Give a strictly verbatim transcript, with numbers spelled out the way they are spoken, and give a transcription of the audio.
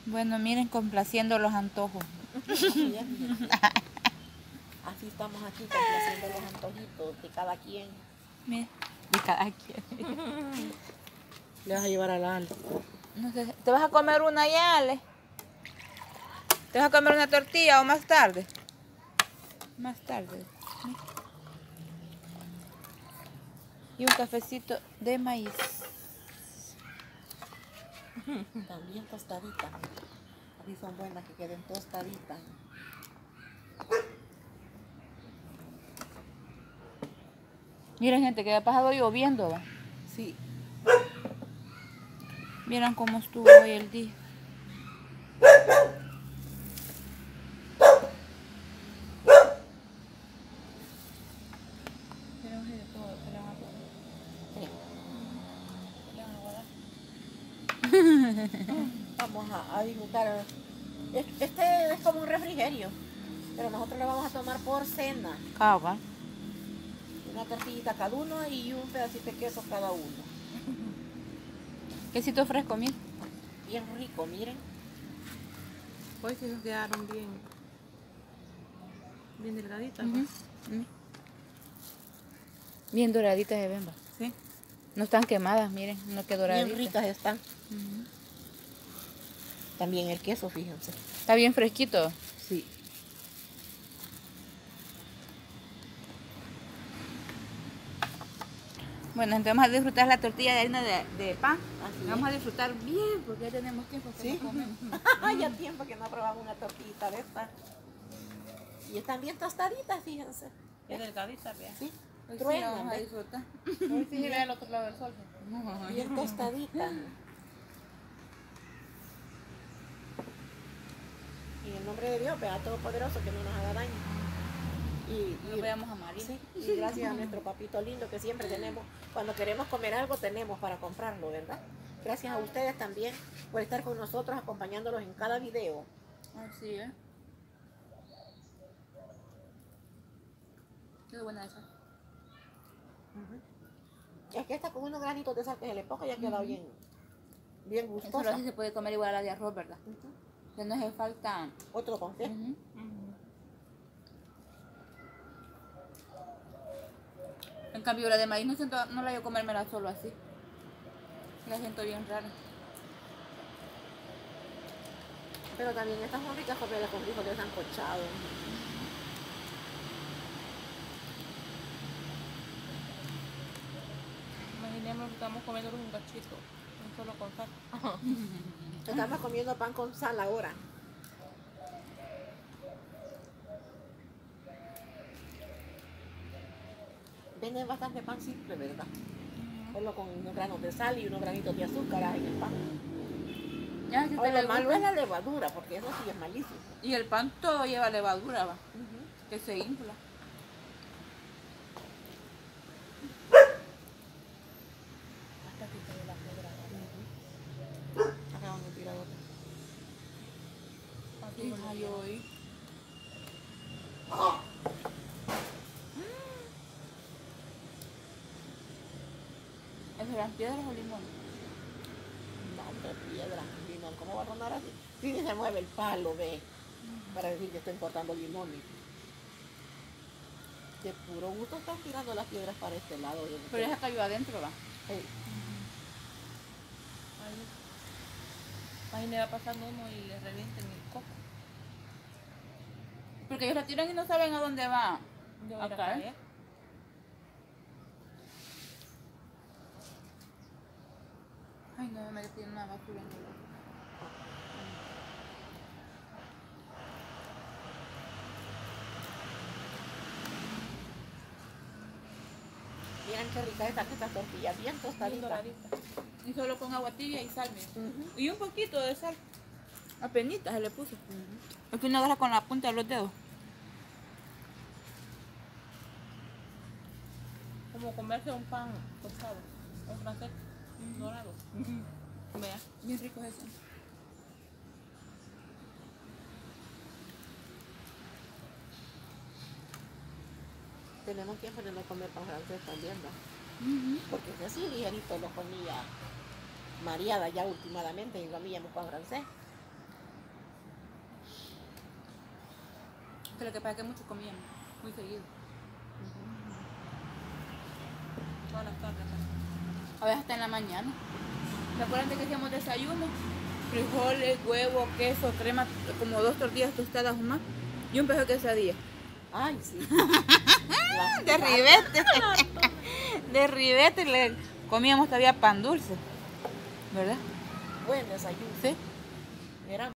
Bueno, miren, complaciendo los antojos. Así, Así estamos aquí complaciendo los antojitos de cada quien. Miren, de cada quien. Le vas a llevar a la Ale. No sé, ¿te vas a comer una ya, Ale? ¿Te vas a comer una tortilla o más tarde? Más tarde. Y un cafecito de maíz. También tostaditas. Así son buenas, que queden tostaditas. Miren, gente, que ha pasado lloviendo, ¿va? Sí. Miren cómo estuvo hoy el día. Vamos a, a disfrutar. Este es como un refrigerio, pero nosotros lo vamos a tomar por cena. Cava. Una tortillita cada uno y un pedacito de queso cada uno. Quesito fresco, miren. Bien rico, miren. Hoy sí nos quedaron bien, bien delgaditas. Uh ¿No? -huh. Bien doraditas de bemba. Sí. No están quemadas, miren, no que doraditas. Bien ricas están. Uh -huh. También el queso, fíjense. Está bien fresquito. Sí. Bueno, entonces vamos a disfrutar la tortilla de harina de, de pan. Así vamos es. a disfrutar bien, porque ya tenemos tiempo que ¿Sí? no comemos. Ya tiempo que no probamos una tortillita de esta. Y están bien tostaditas, fíjense. Qué delgadita, vea. Sí. Hoy sí Truenan, vamos a ¿ves? disfrutar. Hoy sí vea al otro lado del sol. Bien tostaditas. Y en el nombre de Dios, vea, Todopoderoso, que no nos haga daño. Y, Nos y, veamos a María. sí, y gracias a nuestro papito lindo que siempre tenemos, cuando queremos comer algo tenemos para comprarlo, ¿verdad? Gracias a ustedes también por estar con nosotros, acompañándolos en cada video. Así es. Qué buena esa. Uh-huh. Es que esta con unos granitos de sal que se le ponga ya queda uh-huh. bien, bien gustosa. Eso así se puede comer igual a la de arroz, ¿verdad? Uh-huh. Que no hace falta otro con qué. Uh-huh. Uh-huh. En cambio la de maíz no, siento, no la voy a comérmela solo así. La siento bien rara. Pero también estas son ricas porque con frijoles sancochados. Imaginemos que estamos comiendo un cachito, no solo con sal. Estamos comiendo pan con sal ahora. Venden bastante pan simple, ¿verdad? Uh-huh. Solo con unos granos de sal y unos granitos de azúcar en el pan. Ya, si te lo malo es la levadura, porque eso sí es malísimo. Y el pan todo lleva levadura, va. Uh-huh. Que se infla. Hasta que te dé la piedra. Uh-huh. Acá vamos a tirar otra. Hija, yo oí. ¿Es eran piedras o limón? No, de piedras, limón. ¿Cómo va a sonar así? Sí, se mueve el palo, ve. Uh-huh. Para decir que estoy cortando limón. De puro gusto están tirando las piedras para este lado. Pero esa cayó adentro, va. Sí. Uh-huh. Ahí, ahí le va pasando uno y le revienten el coco. Porque ellos la tiran y no saben a dónde va. Yo acá, ¿eh? Ay, no me metí en una basura. Miren qué rica esta, esta tortilla, bien tostadita. Y solo con agua tibia y sal. Uh-huh. Y un poquito de sal. Apenitas se le puso. Uh-huh. Es que uno agarra con la punta de los dedos. Como comerse un pan tostado, un francés uh-huh. dorado. Uh-huh. Vea, bien rico es eso. Tenemos tiempo de no comer pan francés también, ¿no? Uh-huh. Porque es así ligerito lo comía María ya últimamente y comíamos pan francés. Que lo que pasa es que muchos comían muy seguido. Todas las tardes. ¿no? A veces hasta en la mañana. ¿Se acuerdan de que hacíamos desayuno? Frijoles, huevo, queso, crema, como dos tortillas tostadas o más. Y un pedazo de quesadilla. Ay, sí. De ribete. De ribete le comíamos todavía pan dulce. ¿Verdad? Buen desayuno. Sí. Era